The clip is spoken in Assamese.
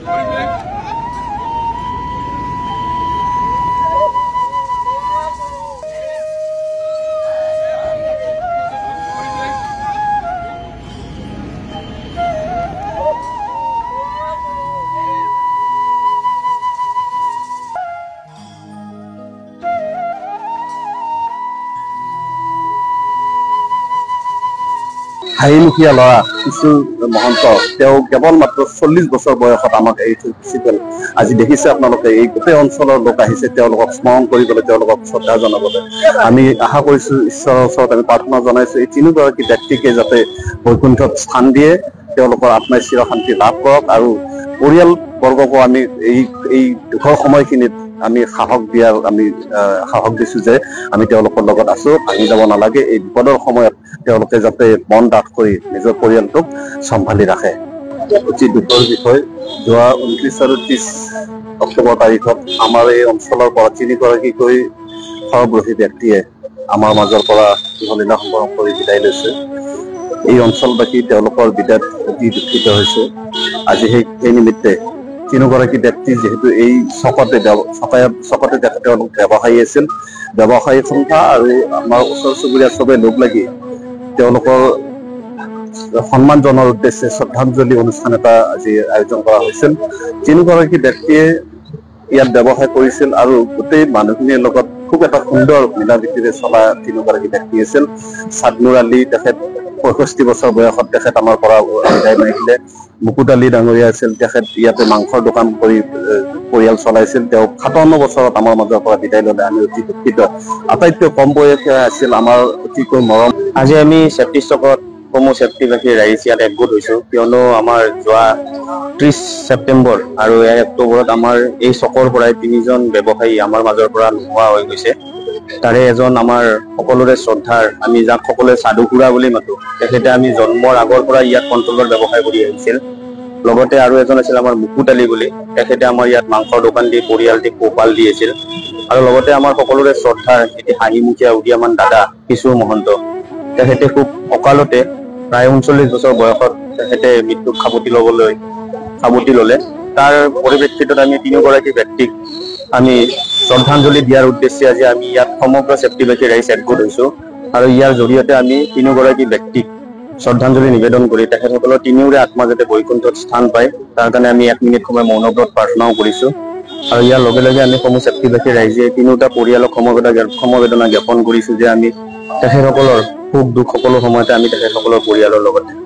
হাঁহিমুখীয়া ল'ৰা কিছু মহন্ত তেওঁ কেৱল মাত্ৰ 40 বছৰ বয়সত আমাক এৰি থৈ গুচি গ'ল। আজি দেখিছে আপোনালোকে এই গোটেই অঞ্চলৰ লোক আহিছে তেওঁলোকক স্মৰণ কৰিবলৈ, তেওঁলোকক শ্ৰদ্ধা জনাবলৈ। আমি আশা কৰিছো ঈশ্বৰৰ ওচৰত আমি প্ৰাৰ্থনা জনাইছো এই তিনিগৰাকী ব্যক্তিকে যাতে বৈকুণ্ঠত স্থান দিয়ে, তেওঁলোকৰ আত্মাই চিৰ শান্তি লাভ কৰক আৰু পৰিয়ালবৰ্গকো আমি এই দুখৰ সময়খিনিত আমি সাহস দিছো যে আমি তেওঁলোকৰ লগত আছো, ভাঙি যাব নালাগে। এই বিপদৰ সময়ত তেওঁলোকে যাতে মন ডাঠ কৰি নিজৰ পৰিয়ালটোক চম্ভালি ৰাখে। অতি দুখৰ বিষয়, যোৱা 29 আৰু 30 অক্টোবৰ তাৰিখত আমাৰ এই অঞ্চলৰ পৰা তিনিগৰাকীকৈ সৰ্বগ্ৰহী ব্যক্তিয়ে আমাৰ মাজৰ পৰা ইহলীলা সম্পৰ্ক কৰি বিদায় লৈছে। এই অঞ্চলবাসী তেওঁলোকৰ বিদায়ত অতি দুখিত হৈছে। আজি সেই নিমিত্তে তিনিগৰাকী ব্যক্তি যিহেতু এই চকতে তেওঁলোক ব্যৱসায়ী আছিল, ব্যৱসায়ী সন্থা আৰু আমাৰ ওচৰ চুবুৰীয়া চবে লগ লাগি তেওঁলোকৰ সন্মান জনোৱাৰ উদ্দেশ্যে শ্ৰদ্ধাঞ্জলি অনুষ্ঠান এটা আজি আয়োজন কৰা হৈছিল। তিনিগৰাকী ব্যক্তিয়ে ইয়াত ব্যৱসায় কৰিছিল আৰু গোটেই মানুহখিনিৰ লগত খুব এটা সুন্দৰ মিলা প্ৰীতিৰে চলা তিনিগৰাকী ব্যক্তি আছিল। চাদনুৰ আলী, তেখেত 65 বছৰ বয়সত তেখেত আমাৰ পৰা বিদায় মাৰিলে। মুকুট আলী ডাঙৰীয়া আছিল, তেখেত ইয়াতে মাংসৰ দোকান কৰি পৰিয়াল চলাইছিল। তেওঁ 57 বছৰত আমাৰ মাজৰ পৰা বিদায় ললে। আমি অতি দুখিত। আটাইতকৈ কম বয়সীয়া আছিল আমাৰ অতিকৈ মৰম। আজি আমি চেফটি চকত সমূহ চেফটিবাসী ৰাইজ ইয়াত একগোট হৈছো, কিয়নো আমাৰ যোৱা 30 ছেপ্টেম্বৰ আৰু 1 অক্টোবৰত আমাৰ এই চকৰ পৰাই 3জন ব্যৱসায়ী আমাৰ মাজৰ পৰা নোহোৱা হৈ গৈছে। তাৰে এজন আমাৰ সকলোৰে শ্ৰদ্ধাৰ, আমি যাক সকলোৱে সাধু খুৰা বুলি মাতো, তেখেতে আমি জন্মৰ আগৰ পৰা ইয়াত কণ্ট্ৰলৰ ব্যৱসায় কৰি আহিছিল। লগতে আৰু এজন আছিল আমাৰ মুকুট আলী বুলি, তেখেতে আমাৰ ইয়াত মাংসৰ দোকান দি পৰিয়ালটি পোহপাল দি আছিল। আৰু লগতে আমাৰ সকলোৰে শ্ৰদ্ধাৰ এটি হাঁহিমুখীয়া উদীয়মান দাদা কিছু মহন্ত, তেখেতে খুব অকালতে প্ৰায় 39 বছৰ বয়সত তেখেতে মৃত্যুক সাৱটি ললে। তাৰ পৰিপ্ৰেক্ষিতত আমি তিনিগৰাকী ব্যক্তিক আমি শ্ৰদ্ধাঞ্জলি দিয়াৰ উদ্দেশ্যে আজি আমি ইয়াত সমগ্ৰ চেফটিবাসী ৰাইজ একগোট হৈছো আৰু ইয়াৰ জৰিয়তে আমি তিনিগৰাকী ব্যক্তিক শ্ৰদ্ধাঞ্জলি নিবেদন কৰি তেখেতসকলৰ তিনিওৰে আত্মা যাতে বৈকুণ্ঠত স্থান পায় তাৰ কাৰণে আমি 1 মিনিট সময় মৌনব্ৰত প্ৰাৰ্থনাও কৰিছো। আৰু ইয়াৰ লগে লগে আমি সমূহ চেফটিবাসী ৰাইজে তিনিওটা পৰিয়ালক সমবেদনা জ্ঞাপন কৰিছো যে আমি তেখেতসকলৰ সুখ দুখ সকলো সময়তে আমি তেখেতসকলৰ পৰিয়ালৰ লগত